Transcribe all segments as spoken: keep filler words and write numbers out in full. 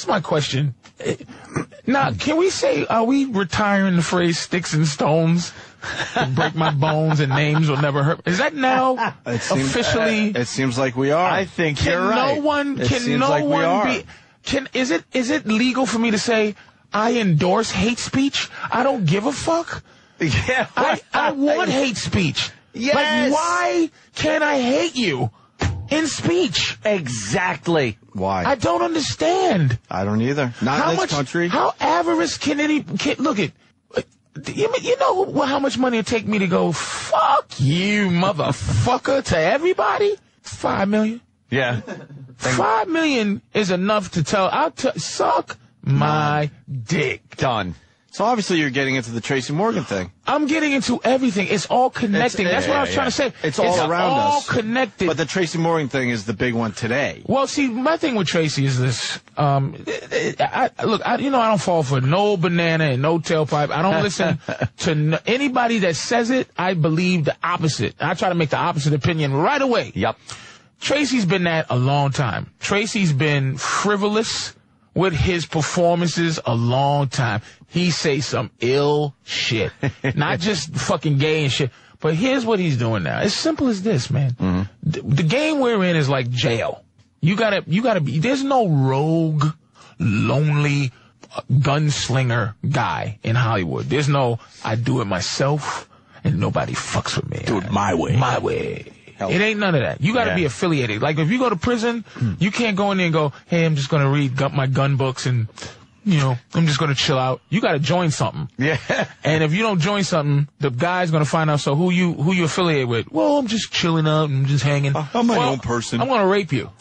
my question. Now, can we say, are we retiring the phrase sticks and stones? Break my bones and names will never hurt. Is that now it seems, officially? Uh, it seems like we are. I think can you're right. No one, it can no like one be, can, is it, is it legal for me to say, I endorse hate speech? I don't give a fuck. Yeah. I, I want hate speech. Yes. Like, why can't I hate you in speech? Exactly. Why? I don't understand. I don't either. Not how in this much, country. How avarice can any, can, look at, you, you know how much money it take me to go, fuck you, motherfucker, to everybody? Five million. Yeah. Five million is enough to tell, I'll t- suck my dick. Done. So obviously you're getting into the Tracy Morgan thing. I'm getting into everything. It's all connecting. It's, That's yeah, what I was yeah. trying to say. It's all around all us. all connected. But the Tracy Morgan thing is the big one today. Well, see, my thing with Tracy is this. Um, I, I, look, I, you know, I don't fall for no banana and no tailpipe. I don't listen to n- anybody that says it. I believe the opposite. I try to make the opposite opinion right away. Yep. Tracy's been that a long time. Tracy's been frivolous with his performances a long time. He say some ill shit. Not just fucking gay and shit. But here's what he's doing now. It's simple as this, man. Mm-hmm. The, the game we're in is like jail. You gotta, you gotta be, there's no rogue, lonely uh, gunslinger guy in Hollywood. There's no, I do it myself and nobody fucks with me. Do it my way. My way. It ain't none of that. You got to yeah. be affiliated. Like, if you go to prison, you can't go in there and go, hey, I'm just going to read gu- my gun books and, you know, I'm just going to chill out. You got to join something. Yeah. And if you don't join something, the guy's going to find out, so who you who you affiliate with? Well, I'm just chilling out and just hanging. Uh, I'm my well, own person. I'm going to rape you.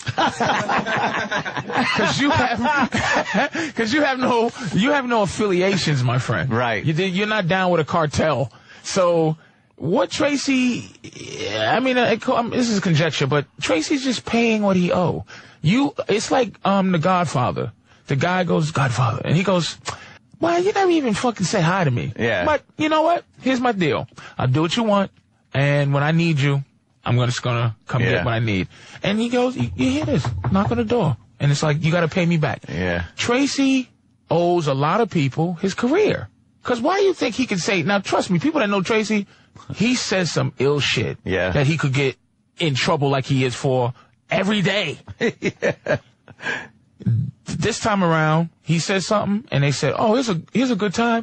Because you have, because you have no, you have no affiliations, my friend. Right. You, you're not down with a cartel. So, what Tracy, I mean, uh, this is conjecture, but Tracy's just paying what he owe. You, it's like, um, The Godfather. The guy goes, Godfather, and he goes, well, you never even fucking say hi to me. Yeah. But, you know what? Here's my deal. I'll do what you want, and when I need you, I'm just gonna come yeah. get what I need. And he goes, you, you hear this? Knock on the door. And it's like, you gotta pay me back. Yeah. Tracy owes a lot of people his career. Cause why do you think he could say, now trust me, people that know Tracy, he says some ill shit yeah. that he could get in trouble like he is for every day. yeah. This time around, he said something, and they said, oh, here's a here's a good time.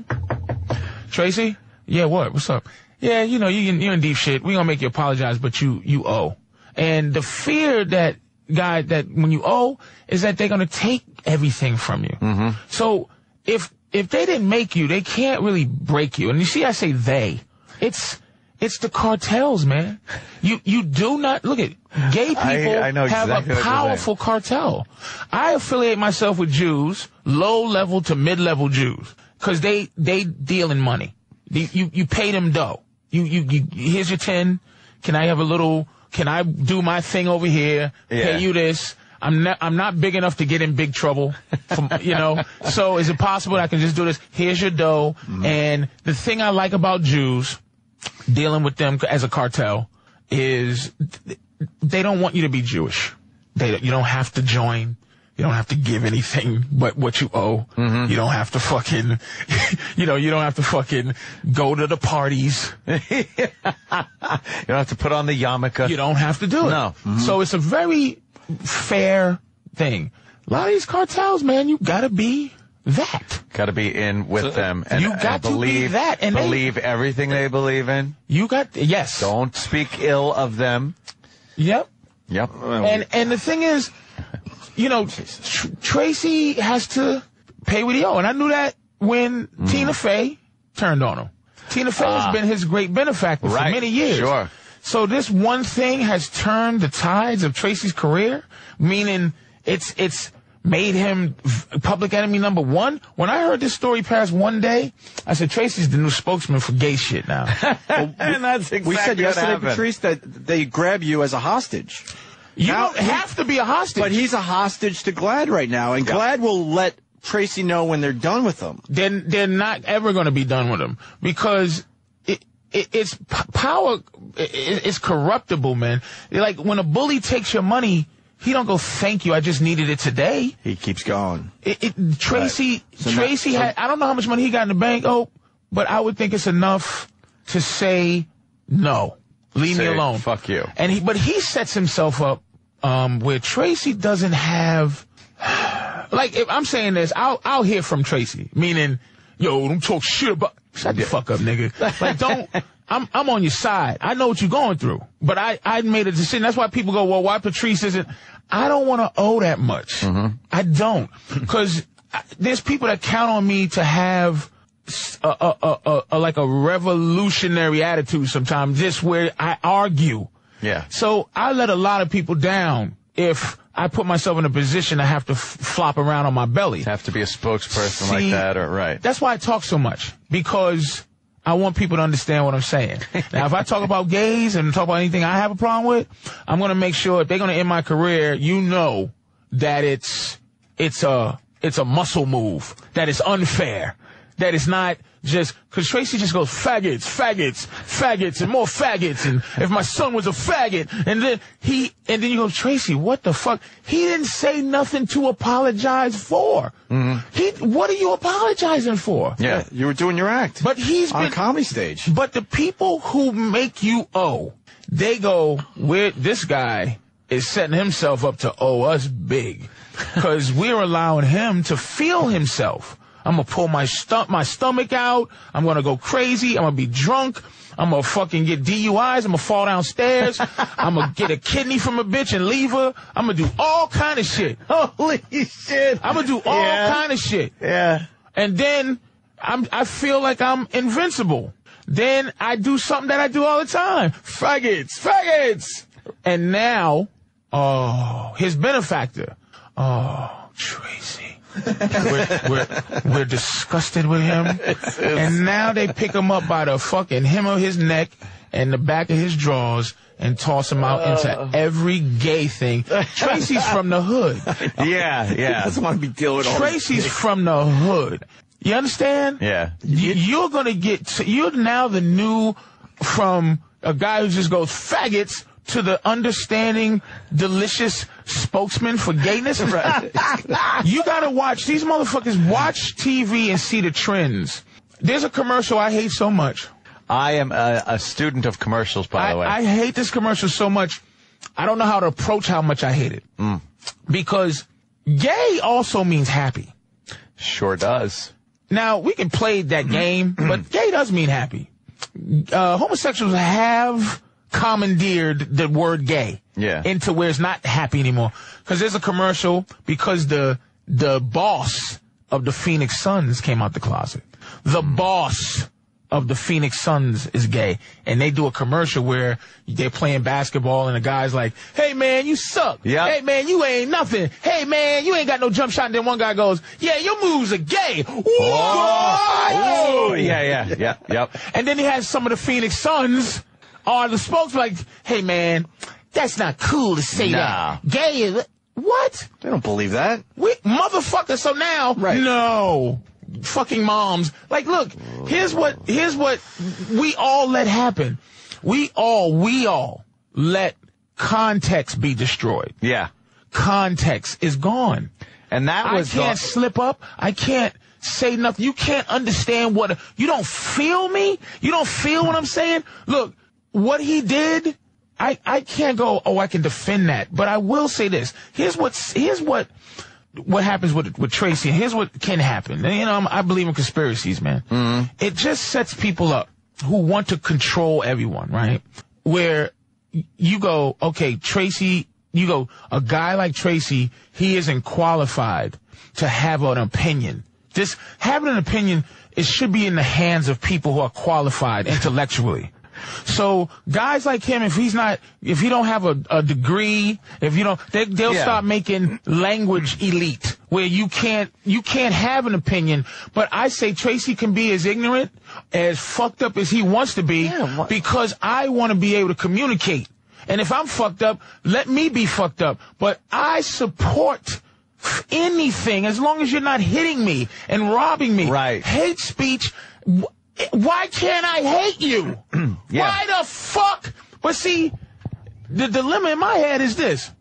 Tracy? Yeah, what? What's up? Yeah, you know, you, you're in deep shit. We're going to make you apologize, but you, you owe. And the fear that, guy, that when you owe, is that they're going to take everything from you. Mm-hmm. So if if they didn't make you, they can't really break you. And you see, I say they. It's... It's the cartels, man. You you do not look at gay people I, I know have exactly a powerful cartel. I affiliate myself with Jews, low level to mid level Jews, because they they deal in money. You you, you pay them dough. You, you you here's your ten. Can I have a little? Can I do my thing over here? Yeah. Pay you this. I'm not I'm not big enough to get in big trouble. From, you know. So is it possible that I can just do this? Here's your dough. Mm-hmm. And the thing I like about Jews, dealing with them as a cartel, is they don't want you to be Jewish. They, you don't have to join. You don't have to give anything but what you owe. Mm-hmm. You don't have to fucking, you know, you don't have to fucking go to the parties. You don't have to put on the yarmulke. You don't have to do it. No. Mm-hmm. So it's a very fair thing. A lot of these cartels, man, you gotta be that. Got to be in with so them and, you got and to believe be that and believe they, everything they believe in. You got yes. Don't speak ill of them. Yep. Yep. And and the thing is, you know, Tr- Tracy has to pay what he owes, and I knew that when mm. Tina Fey turned on him. Tina Fey uh, has been his great benefactor right. for many years. Sure. So this one thing has turned the tides of Tracy's career, meaning it's it's. made him public enemy number one. When I heard this story pass one day, I said, Tracy's the new spokesman for gay shit now. Well, and that's exactly we said what yesterday, happened. Patrice, that they grab you as a hostage. You now, don't have to be a hostage. But he's a hostage to Glad right now, and yeah. Glad will let Tracy know when they're done with him. They're, they're not ever going to be done with him, because it, it, it's p- power is corruptible, man. Like, when a bully takes your money, he don't go, thank you, I just needed it today. He keeps going. It, it, Tracy, Right. So Tracy now- had, I don't know how much money he got in the bank, oh, but I would think it's enough to say, no, leave me Say, alone. fuck you. And he, but he sets himself up, um, where Tracy doesn't have, like, if I'm saying this, I'll, I'll hear from Tracy, meaning, yo, don't talk shit about, shut the fuck up, nigga. Like, don't, I'm, I'm on your side. I know what you're going through, but I, I made a decision. That's why people go, well, why Patrice isn't, I don't want to owe that much. Mm-hmm. I don't. Cause there's people that count on me to have a, a, a, a, a like a revolutionary attitude sometimes, just where I argue. Yeah. So I let a lot of people down if I put myself in a position to have to f- flop around on my belly. Have to be a spokesperson See, like that, or right? That's why I talk so much, because I want people to understand what I'm saying. Now, if I talk about gays and talk about anything I have a problem with, I'm going to make sure if they're going to end my career, you know that it's it's a it's a muscle move, that it's unfair, that it's not just because Tracy just goes faggots, faggots, faggots, and more faggots. And if my son was a faggot, and then he, and then you go, Tracy, what the fuck? He didn't say nothing to apologize for. Mm-hmm. He, what are you apologizing for? Yeah. You were doing your act. But he's on been, a comedy stage. But the people who make you owe, they go, we're, this guy is setting himself up to owe us big, because we're allowing him to feel himself. I'm going to pull my stu- my stomach out. I'm going to go crazy. I'm going to be drunk. I'm going to fucking get D U Is. I'm going to fall downstairs. I'm going to get a kidney from a bitch and leave her. I'm going to do all kind of shit. Holy shit. I'm going to do all Yeah. kind of shit. Yeah. And then I'm, I feel like I'm invincible. Then I do something that I do all the time. Faggots, faggots. And now, oh, his benefactor. Oh, Tracy. we're, we're, we're disgusted with him. And now they pick him up by the fucking hem of his neck and the back of his drawers and toss him out into every gay thing. Tracy's from the hood. Yeah, He yeah. doesn't want to be dealing with all this. Tracy's from the hood. You understand? Yeah. You, you're gonna get, you're now the new, from a guy who just goes faggots to the understanding, delicious spokesman for gayness. Right. You gotta watch, these motherfuckers watch T V and see the trends. There's a commercial I hate so much. I am a, a student of commercials, by I, the way. I hate this commercial so much, I don't know how to approach how much I hate it. Mm. Because gay also means happy. Sure does. Now, we can play that game, but gay does mean happy. Uh, homosexuals have commandeered the word gay Yeah. into where it's not happy anymore. Because there's a commercial, because the the boss of the Phoenix Suns came out the closet. The boss of the Phoenix Suns is gay. And they do a commercial where they're playing basketball and the guy's like, hey man, you suck. Yep. Hey man, you ain't nothing. Hey man, you ain't got no jump shot. And then one guy goes, yeah, your moves are gay. What? Oh, yeah, yeah, yeah, yep. And then he has some of the Phoenix Suns are the spokesman, like, hey man, that's not cool to say Nah. that. Gay is, what? They don't believe that. We, motherfucker, so now, Right. no. Fucking moms. Like, look, here's what, here's what we all let happen. We all, we all let context be destroyed. Yeah. Context is gone. And that was I can't the, slip up. I can't say nothing. You can't understand what, you don't feel me? You don't feel what I'm saying? Look, what he did, I, I can't go, oh, I can defend that. But I will say this. Here's what's, here's what, what happens with, with Tracy. Here's what can happen. And, you know, I'm, I believe in conspiracies, man. Mm-hmm. It just sets people up who want to control everyone, right? Where you go, okay, Tracy, you go, a guy like Tracy, he isn't qualified to have an opinion. This, having an opinion, it should be in the hands of people who are qualified intellectually. So guys like him, if he's not, if he don't have a, a degree, if you don't, they, they'll Yeah. start making language elite where you can't, you can't have an opinion. But I say Tracy can be as ignorant, as fucked up as he wants to be, Yeah, what- because I want to be able to communicate. And if I'm fucked up, let me be fucked up. But I support anything as long as you're not hitting me and robbing me. Right. Hate speech. Why can't I hate you? Yeah. Why the fuck? But see, the dilemma in my head is this.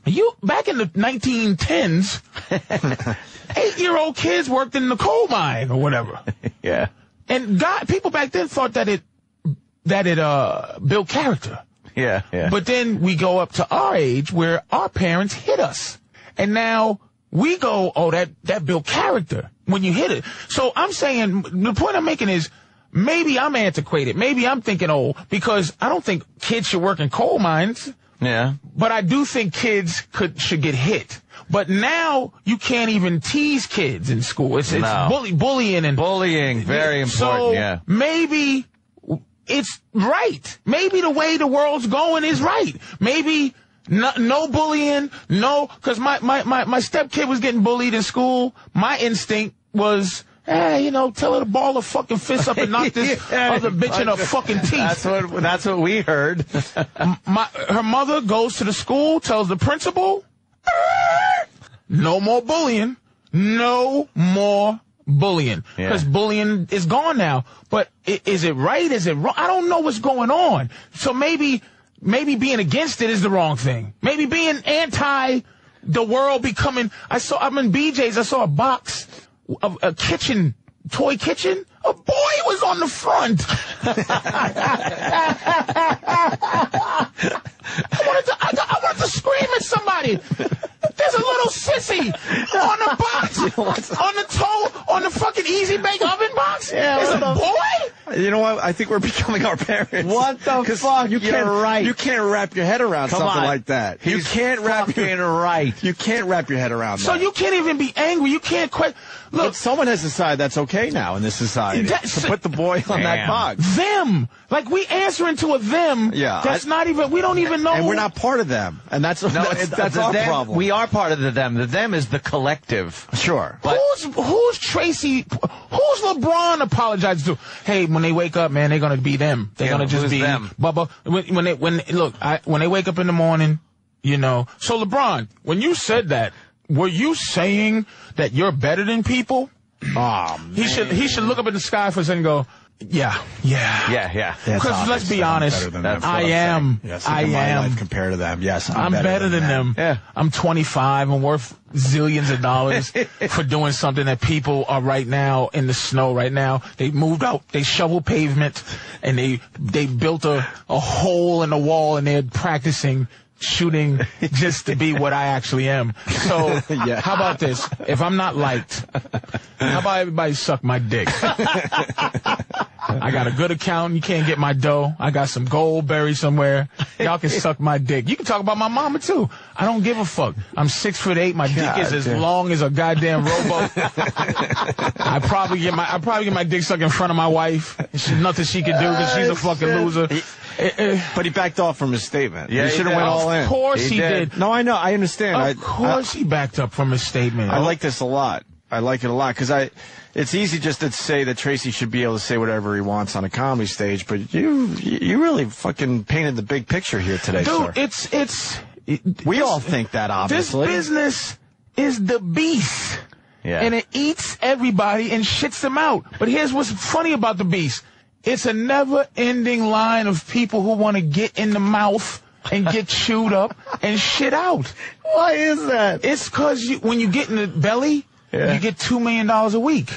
You back in the nineteen tens, eight-year-old kids worked in the coal mine or whatever. Yeah. And God, people back then thought that it that it uh built character. Yeah, yeah. But then we go up to our age where our parents hit us. And now we go, oh, that, that built character when you hit it. So I'm saying, the point I'm making is, maybe I'm antiquated. Maybe I'm thinking old because I don't think kids should work in coal mines. Yeah. But I do think kids could should get hit. But now you can't even tease kids in school. It's, it's No. bully, bullying and Bullying, very important, so yeah. maybe it's right. Maybe the way the world's going is right. Maybe no, no bullying, no, because my, my, my, my stepkid was getting bullied in school. My instinct was, hey, you know, tell her to ball her fucking fist up and knock this Yeah, other bitch in her fucking teeth. That's what that's what we heard. My, her mother goes to the school, tells the principal, no more bullying, no more bullying. Because Yeah. bullying is gone now. But i- is it right? Is it wrong? I don't know what's going on. So maybe, maybe being against it is the wrong thing. Maybe being anti the world becoming, I saw, I'm in B J's, I saw a box of a kitchen, toy kitchen. A boy was on the front. I wanted to, I, I wanted to scream at somebody. There's a little sissy on the box, on the toe, on the fucking Easy Bake Oven box. Yeah, There's a what the- boy? You know what? I think we're becoming our parents. What the 'Cause fuck? You You're can't, right. You can't wrap your head around Come something on. like that. You He's can't wrap fucking your right. You can't wrap your head around So that. you can't even be angry. You can't quite, But look, someone has decided that's okay now in this society That's- to put the boy on that Damn. box. them. Like we answering to a them. Yeah, That's I- not even, we don't even know. And we're not part of them. And that's No, that's, it's, that's the our them, problem. We are part of the them. The them is the collective. Sure. But who's who's Tracy? Who's LeBron apologizing to? Hey, when they wake up, man, they're gonna be them. They're Yeah, gonna just who's be them? Bubba. When, when they when look, I, when they wake up in the morning, you know. So LeBron, when you said that, were you saying that you're better than people? Oh, man. He should he should look up in the sky for a second and go, yeah, yeah, yeah, yeah. That's Because let's obvious be that I'm honest, better than That's them. what I I'm saying. am. Yes, I look at my am. life compared to them. Yes, I'm, I'm better than them. Yeah. I'm twenty-five and worth zillions of dollars for doing something that people are right now in the snow right now. They moved out, they shoveled pavement, and they they built a, a hole in the wall, and they're practicing shooting just to be what I actually am. So Yeah. how about this? If I'm not liked, how about everybody suck my dick? I got a good account. You can't get my dough. I got some gold buried somewhere. Y'all can suck my dick. You can talk about my mama too. I don't give a fuck. I'm six foot eight. My God dick is as damn. long as a goddamn rowboat. I probably get my I probably get my dick sucked in front of my wife. There's nothing she can do because she's a fucking loser. Eh, eh. But he backed off from his statement. Yeah, he he should have did. went all in. Of course He he did. did. No, I know. I understand. I, Of course he backed up from his statement. I, I like this a lot. I like it a lot because I. It's easy just to say that Tracy should be able to say whatever he wants on a comedy stage, but you you really fucking painted the big picture here today, Dude, sir. it's it's it, We this- all think that, This obviously. business is the beast. Yeah. And it eats everybody and shits them out. But here's what's funny about the beast. It's a never-ending line of people who want to get in the mouth and get chewed up and shit out. Why is that? It's because you, when you get in the belly, Yeah. you get two million dollars a week.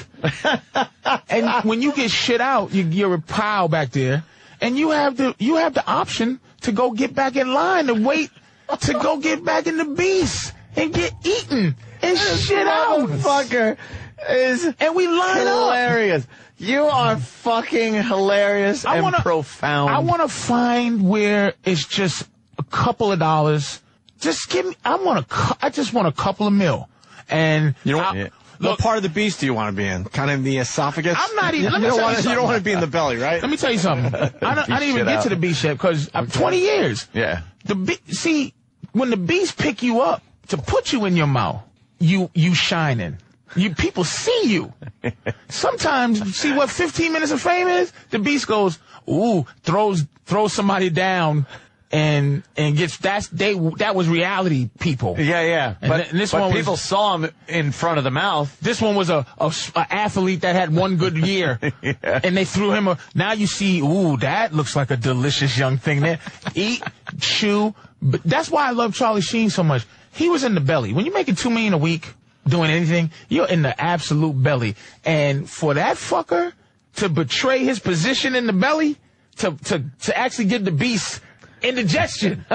And when you get shit out, you, you're a pile back there. And you have the you have the option to go get back in line and wait to go get back in the beast and get eaten and shit out. Motherfucker is And we line up. hilarious. You are fucking hilarious I and wanna, profound. I want to find where it's just a couple of dollars. Just give me. I want a. I just want a couple of mil. And You know I- what? Yeah. What look, part of the beast do you want to be in? Kind of in the esophagus? I'm not even- You, let me you don't tell you want to. You something. don't want to be in the belly, right? let me tell you something. I don't, I didn't even shit get out. to the beast yet because I'm twenty years. Yeah. The be- see when the beast pick you up to put you in your mouth, you you shining. You people see you. Sometimes see what fifteen minutes of fame is. The beast goes, ooh, throws throws somebody down, and and gets that's they that was reality people. Yeah, yeah. And But, th- and this but one was- people saw him in front of the mouth. This one was a, a, a athlete that had one good year, and they threw him a. Now you see, ooh, that looks like a delicious young thing. There, eat, chew, But that's why I love Charlie Sheen so much. He was in the belly. When you're making two million a week doing anything, you're in the absolute belly. And for that fucker to betray his position in the belly, to to to actually give the beast indigestion,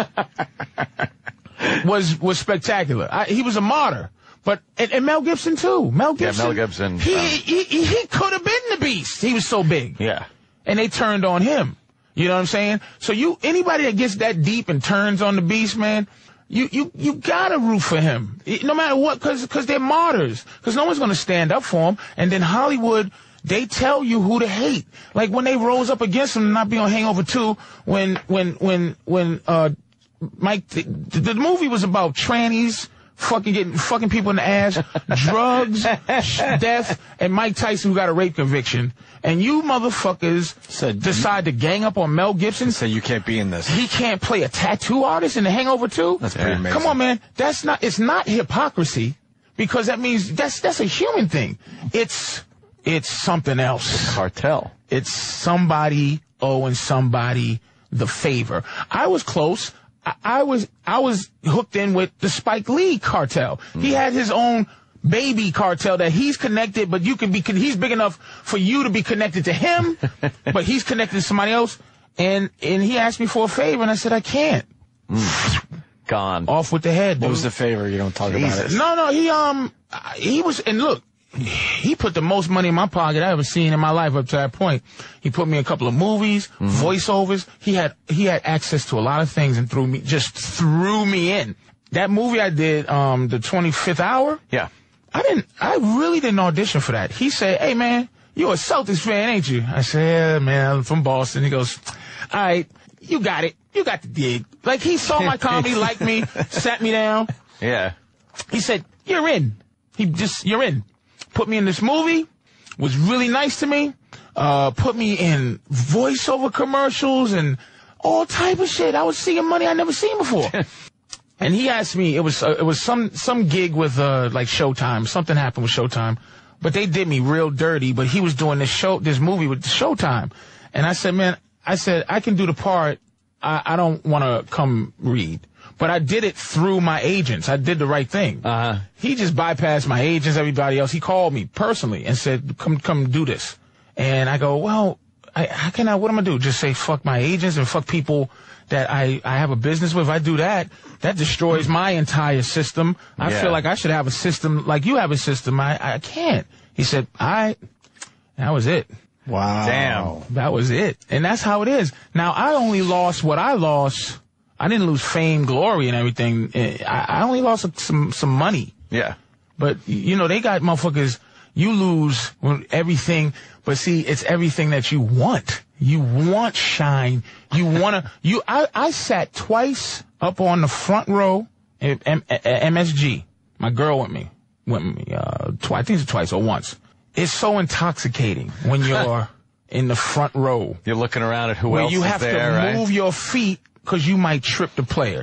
was was spectacular. I, he was a martyr. But and, and Mel Gibson too. Mel Gibson. Yeah, Mel Gibson. He um, he he, he could have been the beast. He was so big. Yeah. And they turned on him. You know what I'm saying? So you anybody that gets that deep and turns on the beast, man, you you you gotta root for him, no matter what, because because they're martyrs. Because no one's gonna stand up for him. And then Hollywood, they tell you who to hate. Like when they rose up against him, not be on Hangover two, when when when when uh Mike, the, the movie was about trannies. Fucking getting fucking people in the ass, drugs, death, and Mike Tyson who got a rape conviction. And you motherfuckers Said decide to gang up on Mel Gibson. Say you can't be in this. He can't play a tattoo artist in The Hangover two? That's pretty amazing. Come on, man. That's not, it's not hypocrisy, because that means that's, that's a human thing. It's, it's something else. Cartel. It's somebody owing somebody the favor. I was close. I, I was I was hooked in with the Spike Lee cartel. Mm. He had his own baby cartel that he's connected, but you can be he's big enough for you to be connected to him, but he's connected to somebody else. And and he asked me for a favor, and I said I can't. Mm. Gone. Off with the head. Dude. What was the favor? You don't talk Jesus. about it. No, no. He um he was and look. He put the most money in my pocket I ever seen in my life up to that point. He put me in a couple of movies, mm-hmm. voiceovers. He had he had access to a lot of things and threw me just threw me in. That movie I did, um, the twenty-fifth hour. Yeah, I didn't. I really didn't audition for that. He said, "Hey man, you a Celtics fan, ain't you?" I said, "Yeah, man, I'm from Boston." He goes, "All right, you got it. You got the gig." Like he saw my comedy, liked me, sat me down. Yeah. He said, "You're in." He just, "You're in." Put me in this movie, was really nice to me, uh, put me in voiceover commercials and all type of shit. I was seeing money I never seen before. And he asked me, it was, uh, it was some, some gig with, uh, like Showtime. Something happened with Showtime, but they did me real dirty, but he was doing this show, this movie with Showtime. And I said, man, I said, I can do the part. I, I don't want to come read. But I did it through my agents. I did the right thing. Uh-huh. He just bypassed my agents, everybody else. He called me personally and said, come, come do this. And I go, well, I, how can I, what am I do? Just say fuck my agents and fuck people that I, I have a business with? If I do that, that destroys my entire system. I yeah. feel like I should have a system like you have a system. I, I can't. He said, all right. That was it. Wow. Damn. That was it. And that's how it is. Now, I only lost what I lost. I didn't lose fame, glory, and everything. I, I only lost some some money. Yeah. But, you know, they got motherfuckers, you lose everything. But, see, it's everything that you want. You want shine. You want to. You. I, I sat twice up on the front row at M- M S G. My girl with me. Went with me. Uh, twice. I think it's twice or once. It's so intoxicating when you're in the front row. You're looking around at who where else you is have there, to right? move your feet. Because you might trip the player.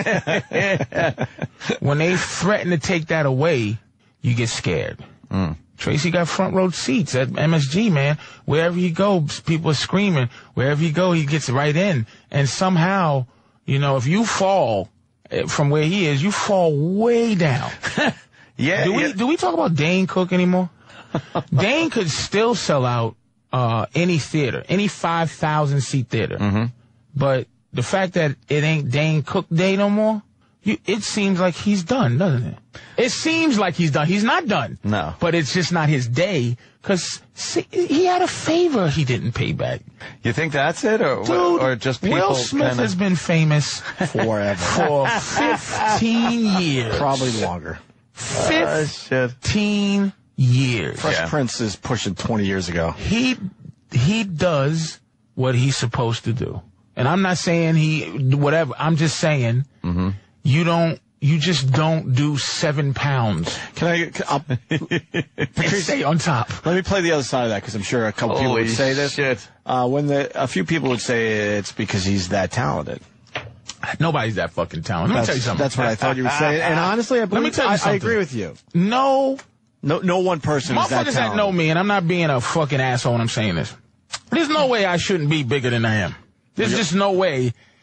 When they threaten to take that away, you get scared. Mm. Tracy got front row seats at M S G, man. Wherever he goes, people are screaming. Wherever he go, he gets right in. And somehow, you know, if you fall from where he is, you fall way down. yeah. Do we yeah. do we talk about Dane Cook anymore? Dane could still sell out uh any theater, any five thousand seat theater. Mm-hmm. But the fact that it ain't Dane Cook Day no more, you, it seems like he's done, doesn't it? It seems like he's done. He's not done. No. But it's just not his day, because he had a favor he didn't pay back. You think that's it, or Dude, or just people? Will Smith kinda... has been famous forever for fifteen years. Probably longer. Fifteen uh, years. Fresh yeah. Prince is pushing twenty years ago. He he does what he's supposed to do. And I'm not saying he, whatever, I'm just saying, mm-hmm. you don't, you just don't do seven pounds. Can I, can, I'll, Patrice, stay on top. Let me play the other side of that, because I'm sure a couple Holy people would say this. Shit. Uh, when the, a few people would say it's because he's that talented. Nobody's that fucking talented. Let me That's, tell you something. that's what I thought you would say. And honestly, I, believe, Let me tell you I, something. I agree with you. No. No, no one person is that Motherfuckers talented. that know me, and I'm not being a fucking asshole when I'm saying this. There's no way I shouldn't be bigger than I am. There's just no way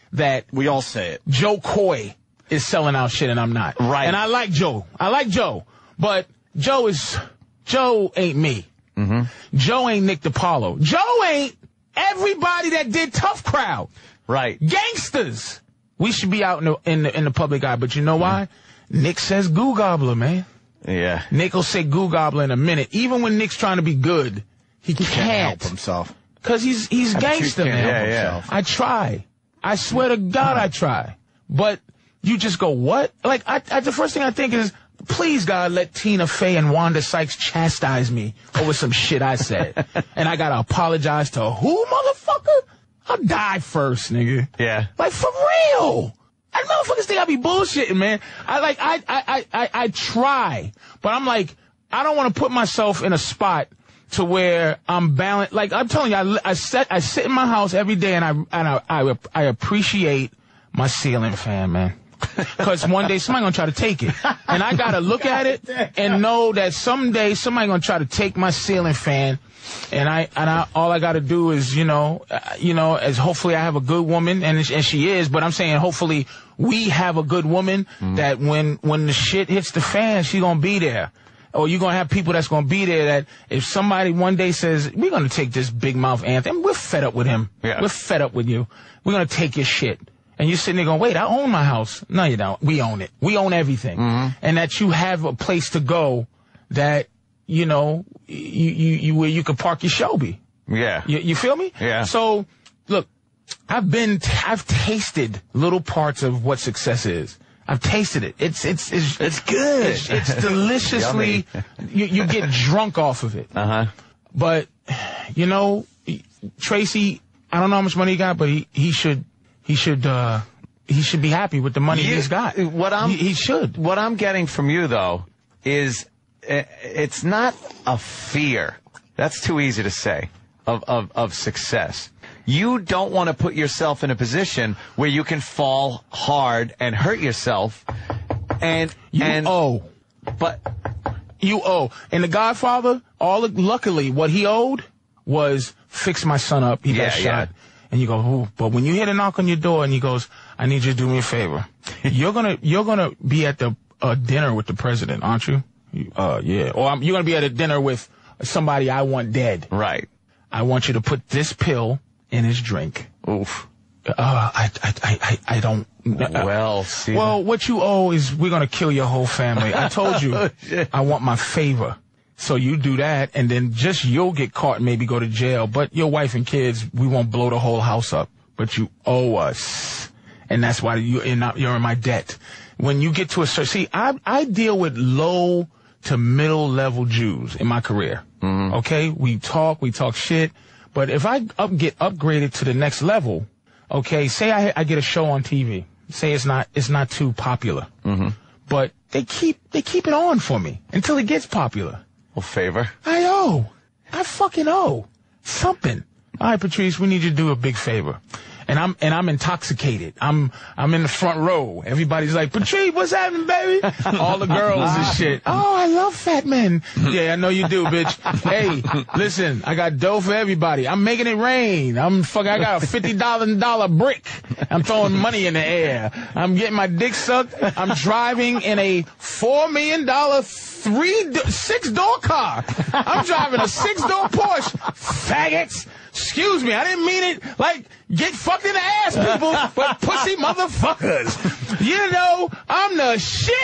that We all say it. Joe Coy is selling out shit and I'm not. Right. And I like Joe. I like Joe. But Joe is, Joe ain't me. Mm-hmm. Joe ain't Nick DiPaolo. Joe ain't everybody that did Tough Crowd. Right. Gangsters. We should be out in the, in the, in the public eye. But you know why? Mm. Nick says Goo Gobbler, man. Yeah. Nick will say Goo Gobbler in a minute. Even when Nick's trying to be good, he, He can't. can't help himself. Because he's, he's gangster, can't man. help Yeah, yeah. himself. I try. I swear to God, I try. But you just go, what? Like, I, I, the first thing I think is, please, God, let Tina Fey and Wanda Sykes chastise me over some shit I said. And I gotta apologize to who, motherfucker? I'll die first, nigga. Yeah. Like, for real. I motherfuckers think I be bullshitting, man. I like, I, I, I, I, I try. But I'm like, I don't want to put myself in a spot to where I'm balanced. Like, I'm telling you, I, I, sit, I sit in my house every day and I, and I, I, I appreciate my ceiling fan, man. Because one day somebody gonna try to take it. And I gotta look at it and know that someday somebody gonna try to take my ceiling fan. And I, and I, all I gotta do is, you know, uh, you know, as hopefully I have a good woman, and, and she is, but I'm saying hopefully we have a good woman mm. that when, when the shit hits the fan, she gonna be there. Or you're gonna have people that's gonna be there that if somebody one day says, we're gonna take this big mouth Anthony, we're fed up with him. Yeah. We're fed up with you. We're gonna take your shit. And you're sitting there going, wait, I own my house. No, you don't. We own it. We own everything. Mm-hmm. And that you have a place to go that, you know, you, you, you where you could park your Shelby. Yeah. You, you feel me? Yeah. So, look, I've been, t- I've tasted little parts of what success is. I've tasted it. It's, it's, it's, It's good. It's, it's deliciously, you, you get drunk off of it. Uh-huh. But, you know, Tracy, I don't know how much money he got, but he, he should, He should, uh, he should be happy with the money You, he's got. What I'm, he, he should. What I'm getting from you, though, is uh, it's not a fear. That's too easy to say of, of, of success. You don't want to put yourself in a position where you can fall hard and hurt yourself. And, You and, owe. but, You owe. And The Godfather, all luckily, what he owed was fix my son up. He Yeah, got shot. yeah. And you go, ooh. But when you hear a knock on your door and he goes, I need you to do me a favor. you're gonna, you're gonna be at the uh, dinner with the president, aren't you? Uh, yeah. Or um, you're gonna be at a dinner with somebody I want dead. right. I want you to put this pill in his drink. Oof. Uh, I, I, I, I, I don't. Uh, Well, see. Well, what you owe is we're gonna kill your whole family. I told you, I want my favor. So you do that, and then just you'll get caught and maybe go to jail. But your wife and kids, we won't blow the whole house up. But you owe us, and that's why you in you're in my debt. When you get to a certain, see, I I deal with low to middle level Jews in my career. Mm-hmm. Okay, we talk, we talk shit. But if I up, get upgraded to the next level, okay, say I I get a show on T V. Say it's not it's not too popular, mm-hmm. but they keep they keep it on for me until it gets popular. Well, favor. I owe. I fucking owe something. All right, Patrice, we need you to do a big favor. And I'm and I'm intoxicated. I'm I'm in the front row. Everybody's like, Patrice, what's happening, baby? All the girls and shit. Oh, I love fat men. Yeah, I know you do, bitch. Hey, listen, I got dough for everybody. I'm making it rain. I'm fucking. I got a fifty dollar dollar brick. I'm throwing money in the air. I'm getting my dick sucked. I'm driving in a four million dollar three six door car. I'm driving a six door Porsche. Faggots. Excuse me, I didn't mean it like get fucked in the ass, people, but pussy motherfuckers. You know, I'm the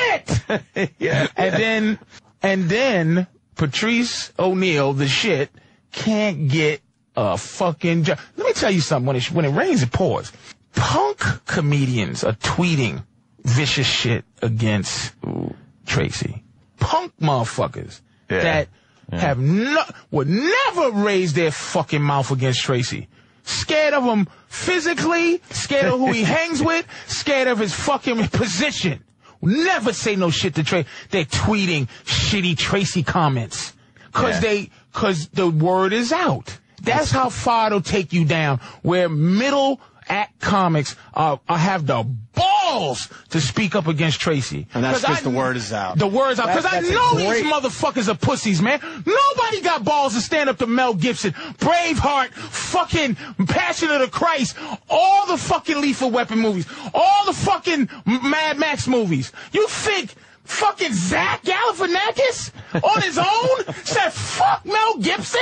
shit. Yeah. And then, and then Patrice O'Neal, the shit, can't get a fucking job. Let me tell you something. When it when it rains, it pours. Punk comedians are tweeting vicious shit against ooh, Tracy. Punk motherfuckers Yeah. that. Yeah. Have no, would never raise their fucking mouth against Tracy. Scared of him physically, scared of who he hangs with, scared of his fucking position. Never say no shit to Tracy. They're tweeting shitty Tracy comments. Cause Yeah. they, cause the word is out. That's how far it'll take you down. Where middle act comics uh, uh have the balls balls to speak up against Tracy. And that's 'Cause because I- the word is out. The word's out. Because I That- that's a know great- these motherfuckers are pussies, man. Nobody got balls to stand up to Mel Gibson, Braveheart, fucking Passion of the Christ, all the fucking Lethal Weapon movies, all the fucking Mad Max movies. You think fucking Zach Galifianakis on his own said fuck Mel Gibson?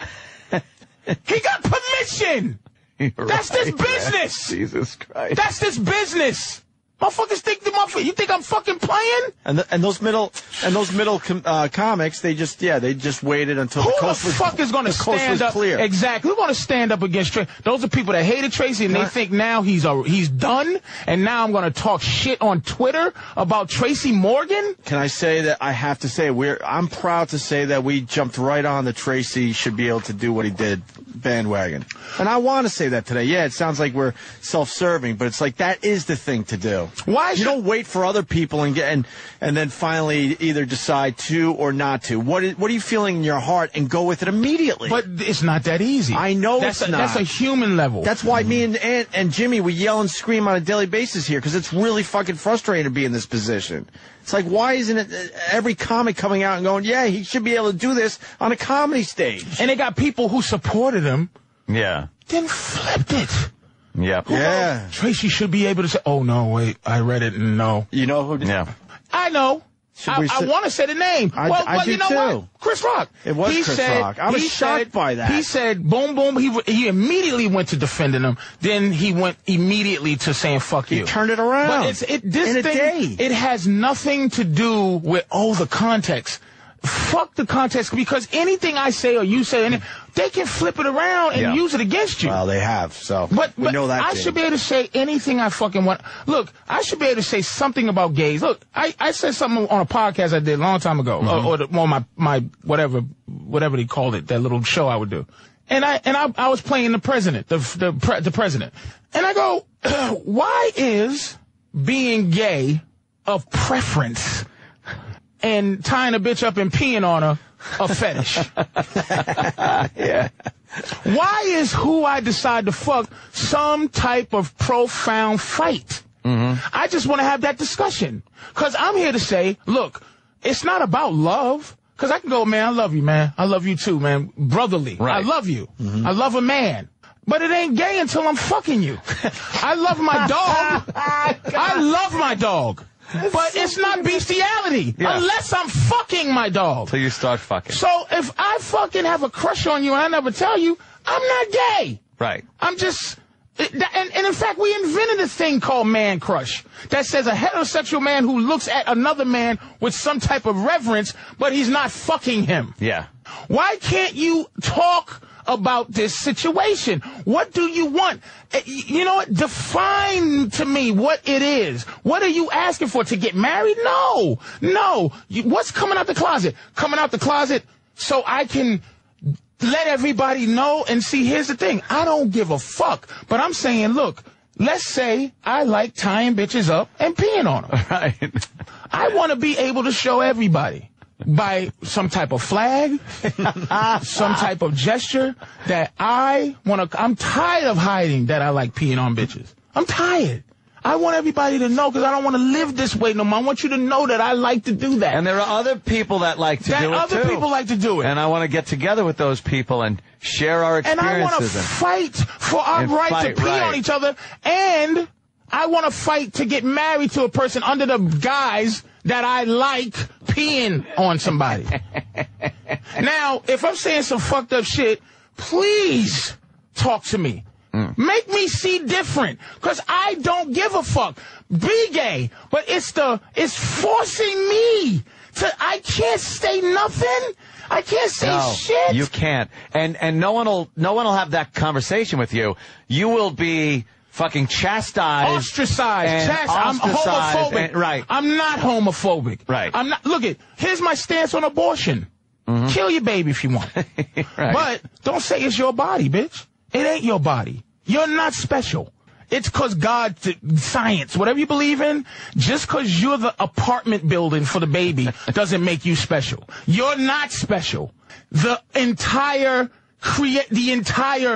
He got permission. You're That's right, this business. man. Jesus Christ. That's this business. Motherfuckers think the motherfucker. You think I'm fucking playing? And the, and those middle and those middle com, uh, comics, they just yeah, they just waited until Who the the coast was fuck is going to the coast stand was up? clear. Exactly. Who's going to stand up against Tracy? Those are people that hated Tracy and they Right. think now he's a, he's done. And now I'm going to talk shit on Twitter about Tracy Morgan. Can I say that I have to say we're I'm proud to say that we jumped right on the Tracy should be able to do what he did bandwagon. And I want to say that today. Yeah, it sounds like we're self-serving, but it's like that is the thing to do. Why You should- don't wait for other people and get and and then finally either decide to or not to. What is, what are you feeling in your heart and go with it immediately? But it's not that easy. I know that's it's a, not. That's a human level. That's why me and, and and Jimmy we yell and scream on a daily basis here because it's really fucking frustrating to be in this position. It's like, why isn't it uh, every comic coming out and going, yeah, he should be able to do this on a comedy stage? and they got people who supported him, Yeah. then flipped it. Yep. Yeah. Tracy should be able to say, oh, no, wait, I read it and no. You know who? Yeah. I know. Should I, we I say- want to say the name. I- well, I well do you know too. what? Chris Rock. It was he Chris said, Rock. I was he shocked said- by that. He said, boom, boom. He he immediately went to defending him. Then he went immediately to saying, fuck He you. turned it around But it's, it, this in a thing, day. it has nothing to do with, oh, the context. Fuck the context, because anything I say or you say, and they can flip it around and Yeah. use it against you. Well, they have. So But, we but know that. I game. should be able to say anything I fucking want. Look, I should be able to say something about gays. Look, I, I said something on a podcast I did a long time ago, Mm-hmm. or, or the, on my, my, whatever, whatever they called it, that little show I would do. And I, and I, I was playing the president, the, the, pre, the president. And I go, why is being gay of preference and tying a bitch up and peeing on her a fetish? Yeah. Why is who I decide to fuck some type of profound fight? Mm-hmm. I just want to have that discussion. Because I'm here to say, look, it's not about love. Because I can go, man, I love you, man. I love you too, man. Brotherly. Right. I love you. I love a man. But it ain't gay until I'm fucking you. I love my dog. I love my dog. But it's not bestiality Yeah. unless I'm fucking my dog. Till you start fucking. So if I fucking have a crush on you and I never tell you, I'm not gay. Right. I'm just, it- that- and, and in fact, we invented a thing called man crush that says a heterosexual man who looks at another man with some type of reverence, but he's not fucking him. Yeah. Why can't you talk about this situation? What do you want? Eh, y- You know what? Define to me what it is. What are you asking for? To get married? No. No. You, what's coming out the closet? Coming out the closet so I can let everybody know and see. Here's the thing. I don't give a fuck. But I'm saying, look, let's say I like tying bitches up and peeing on them. Right. I want to be able to show everybody by some type of flag, some type of gesture that I want to. I'm tired of hiding that I like peeing on bitches. I'm tired. I want everybody to know because I don't want to live this way no more. I want you to know that I like to do that. And there are other people that like to that do it other too. people like to do it. And I want to get together with those people and share our And experiences. I want to fight for our And right fight, to pee right. on each other. And I want to fight to get married to a person under the guise that I like peeing on somebody. Now, if I'm saying some fucked up shit, please talk to me. Mm. Make me see different. Because I don't give a fuck. Be gay. But it's the, it's forcing me to, I can't say nothing. I can't say No, shit. you can't. And and no one will no one will have that conversation with you. You will be fucking chastised, Ostracized. and Chast- I'm ostracized homophobic. and- right. I'm not homophobic. Right. I'm not. Look it. Here's my stance on abortion. Mm-hmm. Kill your baby if you want. Right. But don't say it's your body, bitch. It ain't your body. You're not special. It's cause God, th- science, whatever you believe in, just cause you're the apartment building for the baby doesn't make you special. You're not special. The entire create, the entire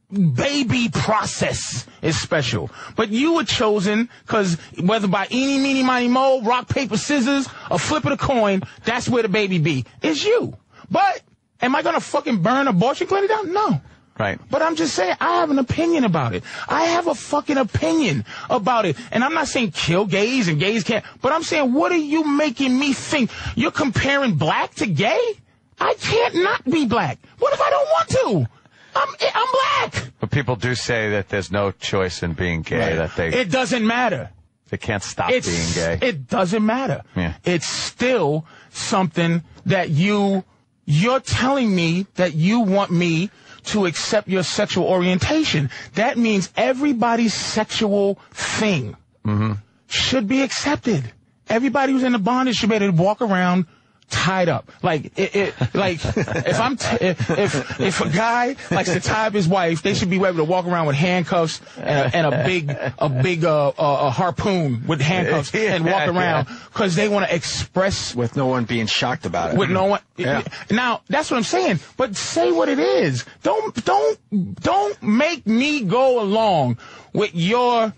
baby process is special. But you were chosen because whether by eeny, meeny, miny, mo, rock, paper, scissors, or flip of the coin, that's where the baby be. Is you. But am I going to fucking burn abortion clinic down? No. Right. But I'm just saying, I have an opinion about it. I have a fucking opinion about it. And I'm not saying kill gays and gays can't, but I'm saying, what are you making me think? You're comparing black to gay? I can't not be black. What if I don't want to? I'm, I'm black. But people do say that there's no choice in being gay, Right. that they It doesn't matter. they can't stop It's, being gay. It doesn't matter. Yeah. It's still something that you, you're telling me that you want me to accept your sexual orientation. That means everybody's sexual thing Mm-hmm. should be accepted. Everybody who's in the bondage should be able to walk around tied up. Like, it, it, like if I'm, t- if, if if a guy likes to tie up his wife, they should be able to walk around with handcuffs and a, and a big, a big uh, uh, a harpoon with handcuffs Yeah, and walk yeah. around because they want to express With no one being shocked about it. with no one. Yeah. Now that's what I'm saying. But say what it is. Don't don't don't make me go along with your